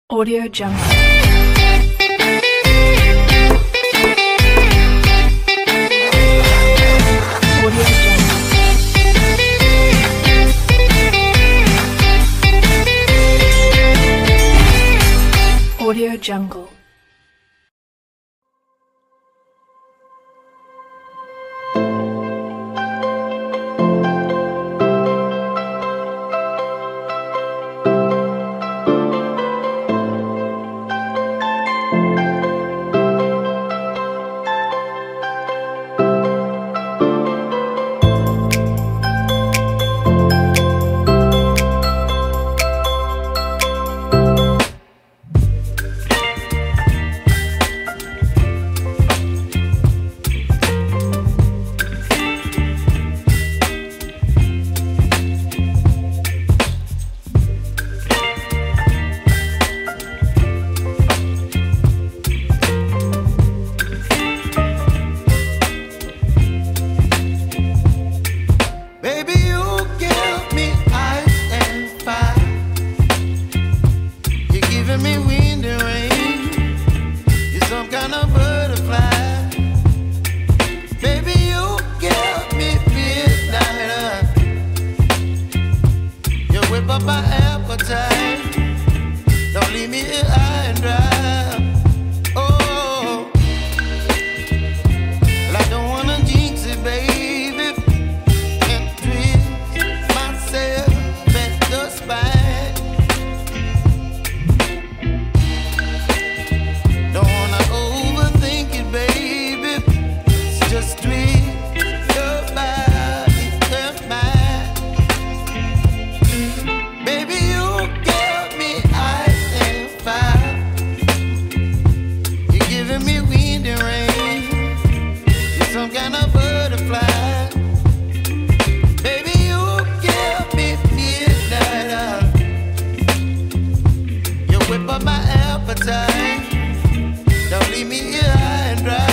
Audio Jungle. Audio Jungle. Audio Jungle. Me wind and rain, you're some kind of butterfly. Baby, you give me midnight. You whip up my appetite. Don't leave me here high and dry. Oh, well, I don't wanna jinx it, baby, and twist myself at the spine. Just twist your body and mine. Baby, you give me ice and fire. You're giving me wind and rain. You're some kind of butterfly. Baby, you give me midnight. You whip up my appetite. Don't leave me here high and dry.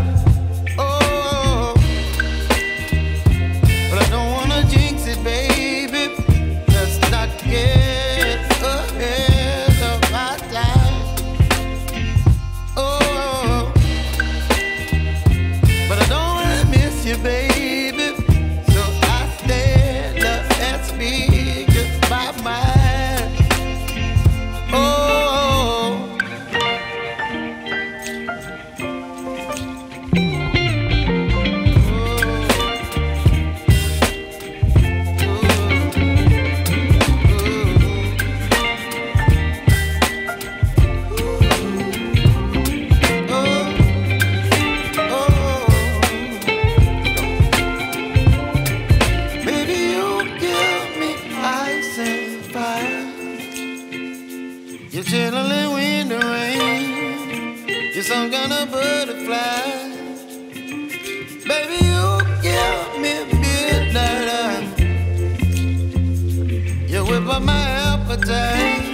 Baby, so I stand up and speak just my mind. Oh, you're chilling wind and rain. You're some kind of butterfly. Baby, you give me midnight. You whip up my appetite.